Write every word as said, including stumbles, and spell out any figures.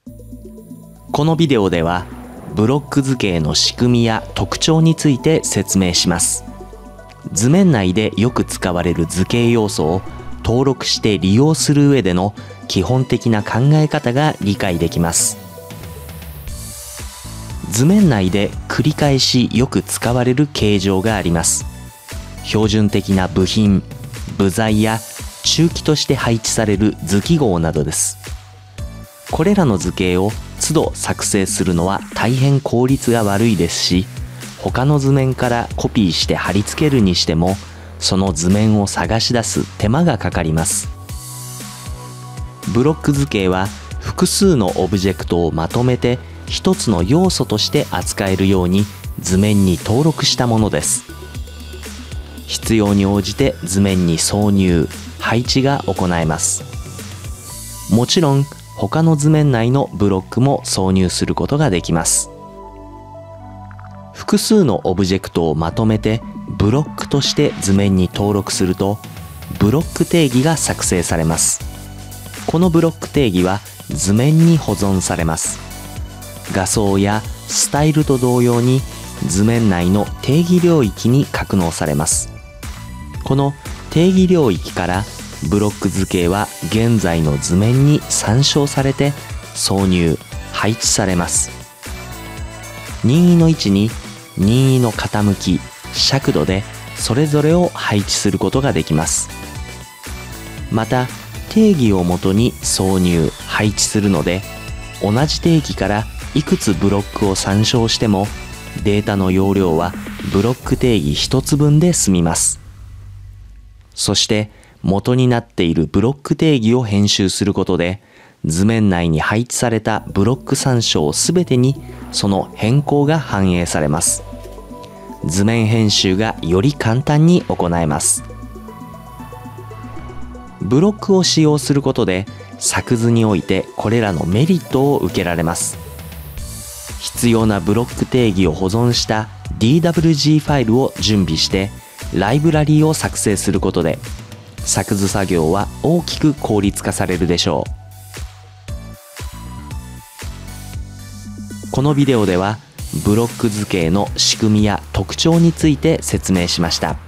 このビデオではブロック図形の仕組みや特徴について説明します。図面内でよく使われる図形要素を登録して利用する上での基本的な考え方が理解できます。図面内で繰り返しよく使われる形状があります。標準的な部品、部材や周期として配置される図記号などです。これらの図形を都度作成するのは大変効率が悪いですし、他の図面からコピーして貼り付けるにしても、その図面を探し出す手間がかかります。ブロック図形は複数のオブジェクトをまとめて一つの要素として扱えるように図面に登録したものです。必要に応じて図面に挿入、配置が行えます。もちろん他の図面内のブロックも挿入することができます。複数のオブジェクトをまとめてブロックとして図面に登録すると、ブロック定義が作成されます。このブロック定義は図面に保存されます。画像やスタイルと同様に図面内の定義領域に格納されます。この定義領域からブロック図形は現在の図面に参照されて挿入、配置されます。任意の位置に任意の傾き、尺度でそれぞれを配置することができます。また定義をもとに挿入、配置するので、同じ定義からいくつブロックを参照してもデータの容量はブロック定義一つ分で済みます。そして元になっているブロック定義を編集することで、図面内に配置されたブロック参照すべてにその変更が反映されます。図面編集がより簡単に行えます。ブロックを使用することで作図においてこれらのメリットを受けられます。必要なブロック定義を保存した ディーダブリュージー ファイルを準備してライブラリーを作成することで、作図作業は大きく効率化されるでしょう。このビデオではブロック図形の仕組みや特徴について説明しました。